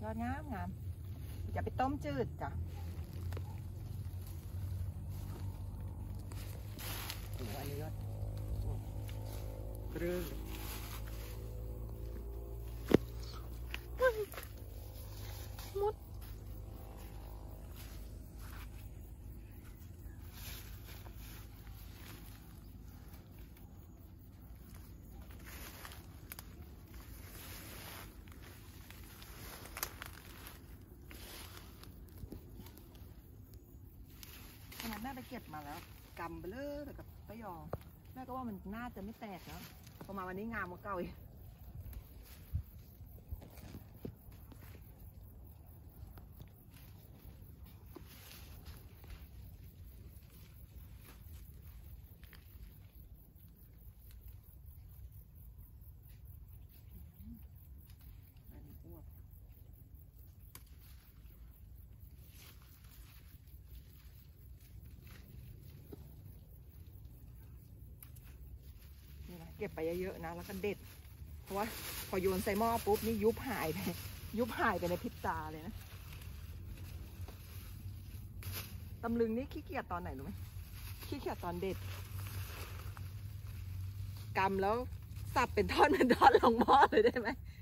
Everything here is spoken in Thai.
อดงามงามอย่าไปต้มจืดจ้ะโอ้อันนี้ยอดเรื่องมดแม่ไปเก็บมาแล้วกำไปเลยแต่กับป้ายอแม่ก็ว่ามันน่าจะไม่แตกแล้วพอมาวันนี้งามกว่าเก่าอีกอันนี้อ้วกนี่นะเก็บไปเยอะๆนะแล้วก็เด็ดเพราะว่าพอโยนใส่หม้อปุ๊บนี่ยุบหายไปในพริบตาเลยนะตำลึงนี่ขี้เกียจตอนไหนรู้ไหมขี้เกียจตอนเด็ดกำแล้วสับเป็นท่อนลงหม้อเลยได้ไหม